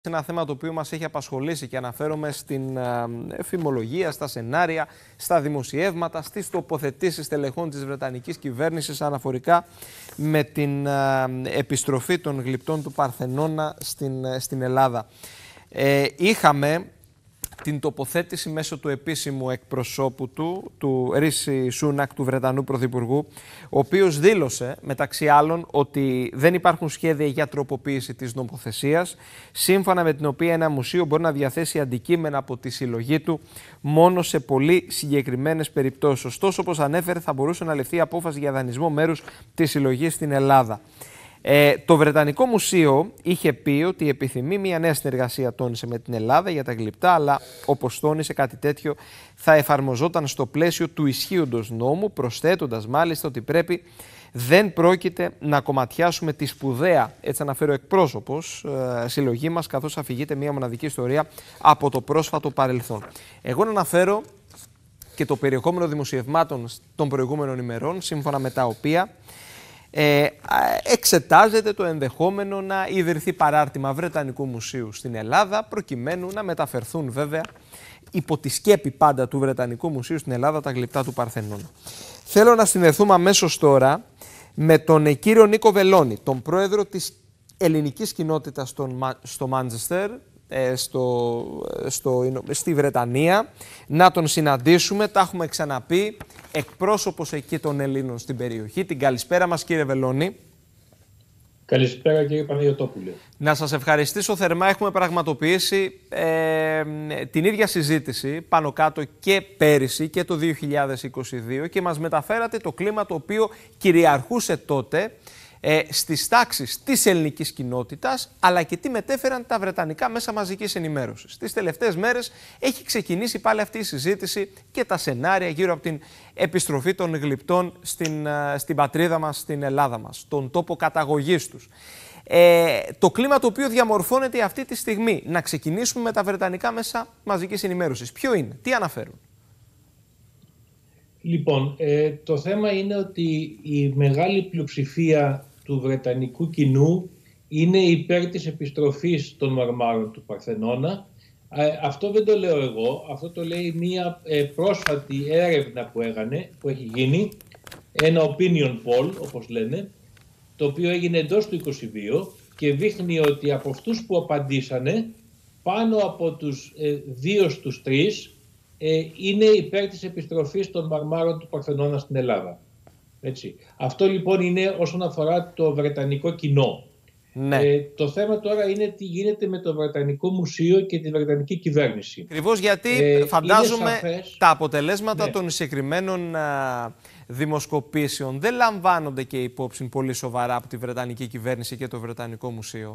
Ένα θέμα το οποίο μας έχει απασχολήσει και αναφέρομαι στην εφημολογία, στα σενάρια, στα δημοσιεύματα, στις τοποθετήσεις τελεχών της Βρετανικής κυβέρνησης αναφορικά με την επιστροφή των γλυπτών του Παρθενώνα στην Ελλάδα. Είχαμε την τοποθέτηση μέσω του επίσημου εκπροσώπου του Ρίση Σούνακ, του Βρετανού Πρωθυπουργού, ο οποίος δήλωσε, μεταξύ άλλων, ότι δεν υπάρχουν σχέδια για τροποποίηση της νομοθεσίας, σύμφωνα με την οποία ένα μουσείο μπορεί να διαθέσει αντικείμενα από τη συλλογή του μόνο σε πολύ συγκεκριμένες περιπτώσεις. Ωστόσο, όπως ανέφερε, θα μπορούσε να ληφθεί απόφαση για δανεισμό μέρους της συλλογής στην Ελλάδα. Το Βρετανικό Μουσείο είχε πει ότι επιθυμεί μια νέα συνεργασία, τόνισε, με την Ελλάδα για τα γλυπτά, αλλά όπως τόνισε, κάτι τέτοιο θα εφαρμοζόταν στο πλαίσιο του ισχύοντος νόμου, προσθέτοντας μάλιστα ότι δεν πρόκειται να κομματιάσουμε τη σπουδαία, έτσι αναφέρει ο εκπρόσωπος, συλλογή μας, καθώς αφηγείται μια μοναδική ιστορία από το πρόσφατο παρελθόν. Εγώ να αναφέρω και το περιεχόμενο δημοσιευμάτων των προηγούμενων ημερών, σύμφωνα με τα οποία εξετάζεται το ενδεχόμενο να ιδρυθεί παράρτημα Βρετανικού Μουσείου στην Ελλάδα, προκειμένου να μεταφερθούν βέβαια υπό τη σκέπη πάντα του Βρετανικού Μουσείου στην Ελλάδα τα γλυπτά του Παρθενώνα. Θέλω να συνδεθούμε αμέσως τώρα με τον κύριο Νίκο Βελώνη, τον πρόεδρο της ελληνικής κοινότητας στο Μάντσεστερ, στη Βρετανία, να τον συναντήσουμε. Τα έχουμε ξαναπεί, εκπρόσωπος εκεί των Ελλήνων στην περιοχή. Την καλησπέρα μας, κύριε Βελώνη. Καλησπέρα, κύριε Παναγιωτόπουλε. Να σας ευχαριστήσω θερμά. Έχουμε πραγματοποιήσει την ίδια συζήτηση πάνω κάτω και πέρυσι και το 2022 και μας μεταφέρατε το κλίμα το οποίο κυριαρχούσε τότε στις τάξεις της ελληνικής κοινότητας, αλλά και τι μετέφεραν τα βρετανικά μέσα μαζικής ενημέρωσης. Τις τελευταίες μέρες έχει ξεκινήσει πάλι αυτή η συζήτηση και τα σενάρια γύρω από την επιστροφή των γλυπτών στην πατρίδα μας, στην Ελλάδα μας, τον τόπο καταγωγής τους. Το κλίμα το οποίο διαμορφώνεται αυτή τη στιγμή. Να ξεκινήσουμε με τα βρετανικά μέσα μαζικής ενημέρωσης. Ποιο είναι, τι αναφέρουν? Λοιπόν, το θέμα είναι ότι η μεγάλη πλειοψηφία του βρετανικού κοινού είναι υπέρ της επιστροφής των μαρμάρων του Παρθενώνα. Αυτό δεν το λέω εγώ, αυτό το λέει μία πρόσφατη έρευνα που έχει γίνει, ένα opinion poll όπως λένε, το οποίο έγινε εντός του 2022 και δείχνει ότι από αυτούς που απαντήσανε, πάνω από τους 2 στους 3 είναι υπέρ της επιστροφής των μαρμάρων του Παρθενώνα στην Ελλάδα. Έτσι. Αυτό λοιπόν είναι όσον αφορά το βρετανικό κοινό. Ναι. Το θέμα τώρα είναι τι γίνεται με το Βρετανικό Μουσείο και τη Βρετανική κυβέρνηση. Ακριβώς, γιατί φαντάζομαι τα αποτελέσματα των συγκεκριμένων δημοσκοπήσεων δεν λαμβάνονται και υπόψη πολύ σοβαρά από τη Βρετανική κυβέρνηση και το Βρετανικό Μουσείο.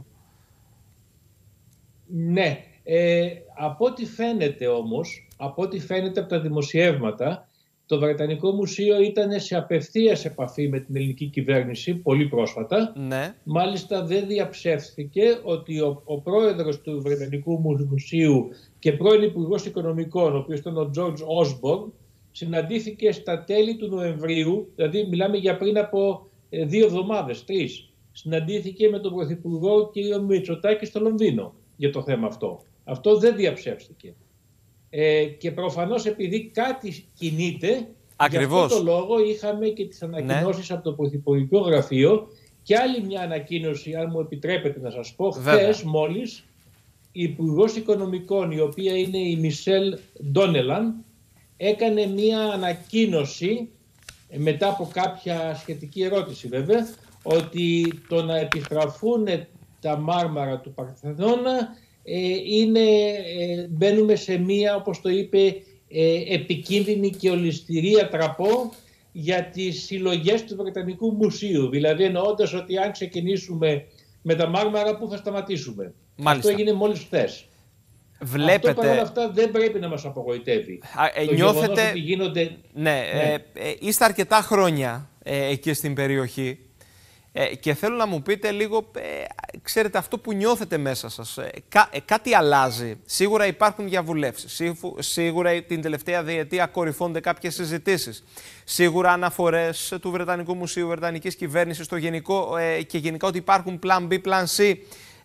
Ναι. Από ό,τι φαίνεται όμως, από τα δημοσιεύματα, το Βρετανικό Μουσείο ήταν σε απευθείας επαφή με την ελληνική κυβέρνηση πολύ πρόσφατα. Ναι. Μάλιστα δεν διαψεύθηκε ότι ο πρόεδρος του Βρετανικού Μουσείου και πρώην Υπουργός Οικονομικών, ο οποίος ήταν ο George Osborne, συναντήθηκε στα τέλη του Νοεμβρίου, δηλαδή μιλάμε για πριν από 2 εβδομάδες, 3. Συναντήθηκε με τον Πρωθυπουργό κ. Μητσοτάκη στο Λονδίνο για το θέμα αυτό. Αυτό δεν διαψεύστηκε. Και προφανώς επειδή κάτι κινείται, ακριβώς, για αυτό το λόγο είχαμε και τις ανακοινώσεις από το Πρωθυπουργικό Γραφείο και άλλη μια ανακοίνωση, αν μου επιτρέπετε να σας πω, χθες μόλις η Υπουργός Οικονομικών, η οποία είναι η Μισελ Ντόνελαν, έκανε μια ανακοίνωση μετά από κάποια σχετική ερώτηση βέβαια, ότι το να επιστραφούν τα μάρμαρα του Παρθενώνα μπαίνουμε σε μία, όπως το είπε, επικίνδυνη και ολισθηρία τραπό για τις συλλογές του Βρετανικού Μουσείου. Δηλαδή εννοώντας ότι αν ξεκινήσουμε με τα μάρμαρα, πού θα σταματήσουμε. Μάλιστα. Αυτό έγινε μόλις χθες. Βλέπετε... Αυτό παρόλα αυτά δεν πρέπει να μας απογοητεύει. Νιώθετε... Ότι γίνονται... Ναι, είστε αρκετά χρόνια εκεί στην περιοχή. Και θέλω να μου πείτε λίγο, ξέρετε, αυτό που νιώθετε μέσα σας, κάτι αλλάζει. Σίγουρα υπάρχουν διαβουλεύσεις, σίγουρα την τελευταία διετία κορυφώνται κάποιες συζητήσεις, σίγουρα αναφορές του Βρετανικού Μουσείου, Βρετανικής κυβέρνησης στο γενικό, και γενικά ότι υπάρχουν plan B, plan C.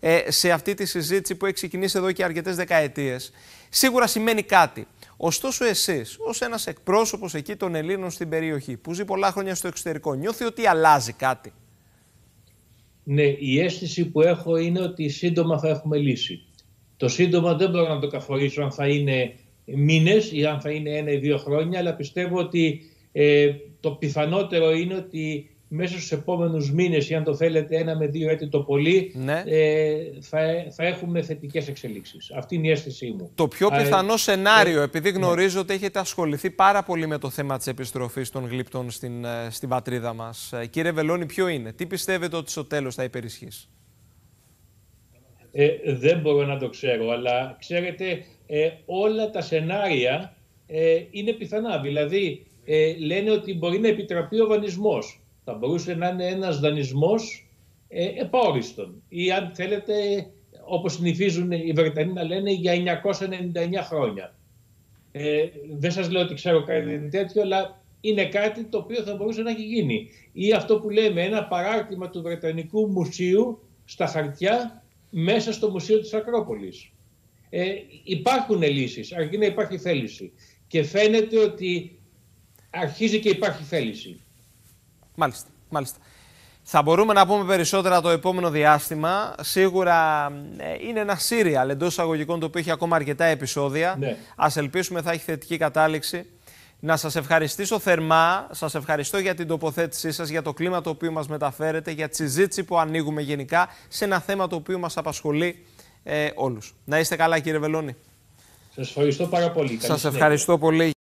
σε αυτή τη συζήτηση που έχει ξεκινήσει εδώ και αρκετές δεκαετίες. Σίγουρα σημαίνει κάτι. Ωστόσο, εσείς, ως ένας εκπρόσωπος εκεί των Ελλήνων στην περιοχή, που ζει πολλά χρόνια στο εξωτερικό, νιώθει ότι αλλάζει κάτι? Ναι, η αίσθηση που έχω είναι ότι σύντομα θα έχουμε λύση. Το σύντομα δεν μπορώ να το καθορίσω αν θα είναι μήνες ή αν θα είναι 1 ή 2 χρόνια, αλλά πιστεύω ότι το πιθανότερο είναι ότι μέσα στους επόμενους μήνες, ή αν το θέλετε 1 με 2 έτη το πολύ, ναι, θα έχουμε θετικές εξελίξεις. Αυτή είναι η αίσθησή μου. Το πιο πιθανό σενάριο, επειδή γνωρίζω ότι έχετε ασχοληθεί πάρα πολύ με το θέμα της επιστροφής των γλυπτών στην πατρίδα μας, κύριε Βελώνη, ποιο είναι? Τι πιστεύετε ότι στο τέλος θα υπερισχύσει? Δεν μπορώ να το ξέρω, αλλά ξέρετε, όλα τα σενάρια είναι πιθανά. Δηλαδή, λένε ότι μπορεί να επιτραπεί ο δανεισμός. Θα μπορούσε να είναι ένας δανεισμός επαόριστον. Ή αν θέλετε, όπως συνηθίζουν οι Βρετανοί να λένε, για 999 χρόνια. Δεν σας λέω ότι ξέρω κάτι τέτοιο, αλλά είναι κάτι το οποίο θα μπορούσε να έχει γίνει. Ή αυτό που λέμε, ένα παράρτημα του Βρετανικού Μουσείου στα χαρτιά μέσα στο Μουσείο της Ακρόπολης. Υπάρχουν λύσεις, αρκεί να υπάρχει θέληση. Και φαίνεται ότι αρχίζει και υπάρχει θέληση. Μάλιστα, μάλιστα. Θα μπορούμε να πούμε περισσότερα το επόμενο διάστημα. Σίγουρα είναι ένα σύριαλ εντός εισαγωγικών το οποίο έχει ακόμα αρκετά επεισόδια. Ναι. Ας ελπίσουμε θα έχει θετική κατάληξη. Να σας ευχαριστήσω θερμά. Σας ευχαριστώ για την τοποθέτησή σας, για το κλίμα το οποίο μας μεταφέρετε, για τη συζήτηση που ανοίγουμε γενικά σε ένα θέμα το οποίο μας απασχολεί όλους. Να είστε καλά, κύριε Βελώνη. Σας ευχαριστώ πάρα πολύ. Σας ευχαριστώ πολύ.